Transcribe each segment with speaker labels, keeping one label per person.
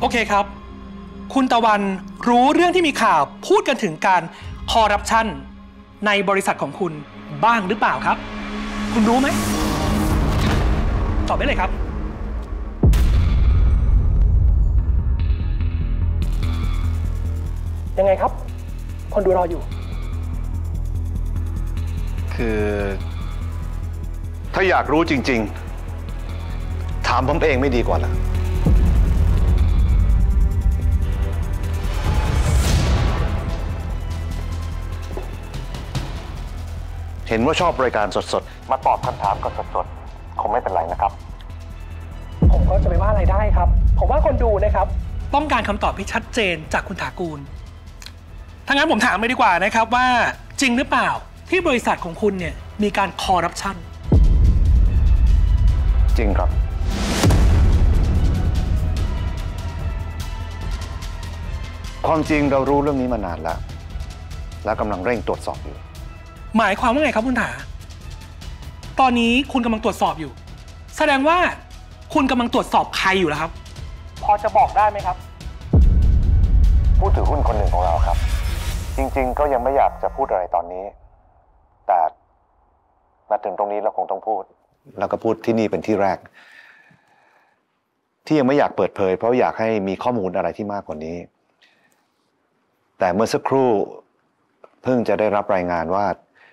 Speaker 1: โอเคครับคุณตะวันรู้เรื่องที่มีข่าวพูดกันถึงการคอร์รัปชันในบริษัทของคุณบ้างหรือเปล่าครับคุณรู้ไหมตอบได้เลยครับยังไงครับคนดูรออยู่
Speaker 2: คือถ้าอยากรู้จริงๆถามผมเองไม่ดีกว่าล่ะเห็นว่าชอบรายการสดๆมาตอบคำถามก็สดๆคงไม่เป็นไรนะครับ
Speaker 1: ผมก็จะไม่ว่าอะไรได้ครับผมว่าคนดูนะครับต้องการคำตอบที่ชัดเจนจากคุณถากูลถ้างั้นผมถามเลยดีกว่านะครับว่าจริงหรือเปล่าที่บริษัทของคุณเนี่ยมีการคอร์รัปชัน
Speaker 2: จริงครับความจริงเรารู้เรื่องนี้มานานแล้วและกำลังเร่งตรวจสอบอยู่
Speaker 1: หมายความว่าไงครับคุณถาตอนนี้คุณกำลังตรวจสอบอยู่แสดงว่าคุณกำลังตรวจสอบใครอยู่แล้วครับพอจะบอกได้ไหมครับ
Speaker 2: ผู้ถือหุ้นคนหนึ่งของเราครับจริงๆก็ยังไม่อยากจะพูดอะไรตอนนี้แต่มาถึงตรงนี้เราคงต้องพูดแล้วก็พูดที่นี่เป็นที่แรกที่ยังไม่อยากเปิดเผยเพราะอยากให้มีข้อมูลอะไรที่มากกว่านี้แต่เมื่อสักครู่เพิ่งจะได้รับรายงานว่า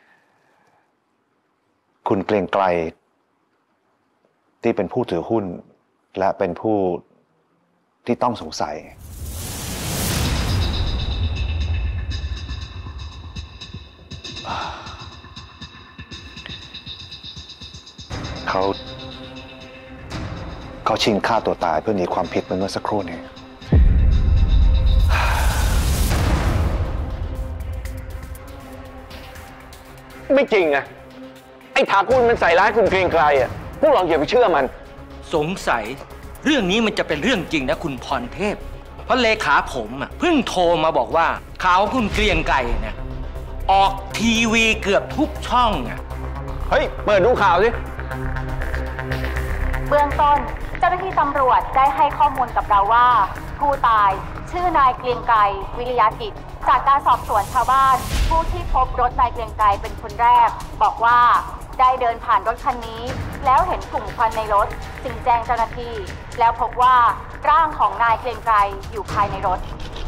Speaker 2: คุณเกรียงไกรที่เป็นผู้ถือหุ้นและเป็นผู้ที่ต้องสงสัยเขาชิงฆ่าตัวตายเพื่อหนีความผิดเมื่อสักครู่นี้
Speaker 3: ไม่จริงอะไอ้ถากูลมันใส่ร้ายคุณเกรียงไกรอะพวกเราอย่าไปเชื่อมัน
Speaker 4: สงสัยเรื่องนี้มันจะเป็นเรื่องจริงนะคุณพรเทพเพราะเลขาผมอะเพิ่งโทรมาบอกว่าข่าวคุณเกรียงไกรเนี่ยออกทีวีเกือบทุกช่องอะ
Speaker 3: เฮ้ยเปิดดูข่าวสิ
Speaker 5: เบื้องต้นเจ้าหน้าที่ตำรวจได้ให้ข้อมูลกับเราว่าผู้ตายชื่อนายเกรียงไกรวิริยกิจจากการสอบสวนชาวบ้านผู้ที่พบรถนายเกรียงไกรเป็นคนแรกบอกว่าได้เดินผ่านรถคันนี้แล้วเห็นกลุ่มควันในรถจึงแจ้งเจ้าหน้าที่แล้วพบว่าร่างของนายเกรียงไกรอยู่ภายในรถ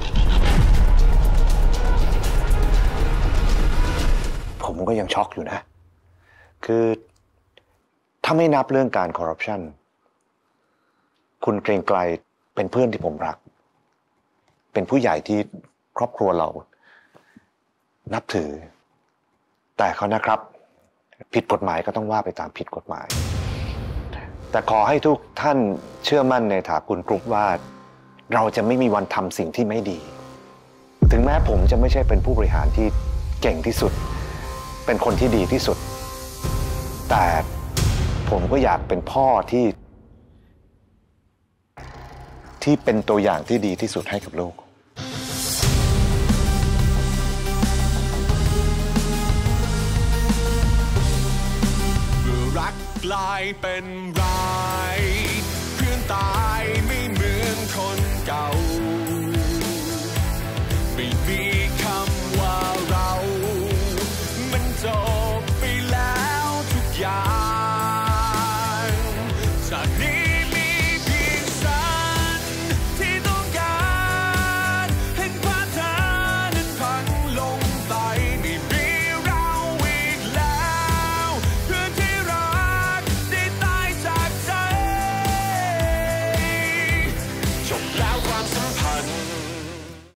Speaker 2: ผมก็ยังช็อกอยู่นะคือถ้าไม่นับเรื่องการคอร์รัปชันคุณเกรียงไกรเป็นเพื่อนที่ผมรักเป็นผู้ใหญ่ที่ครอบครัวเรานับถือแต่เขานะครับผิดกฎหมายก็ต้องว่าไปตามผิดกฎหมายแต่ขอให้ทุกท่านเชื่อมั่นในถากุลกรุ๊ปว่าเราจะไม่มีวันทำสิ่งที่ไม่ดีถึงแม้ผมจะไม่ใช่เป็นผู้บริหารที่เก่งที่สุดเป็นคนที่ดีที่สุดแต่ผมก็อยากเป็นพ่อที่เป็นตัวอย่างที่ดีที่สุดให้กับลูก
Speaker 6: รักกลายเป็นร้ายเพื่อนตาย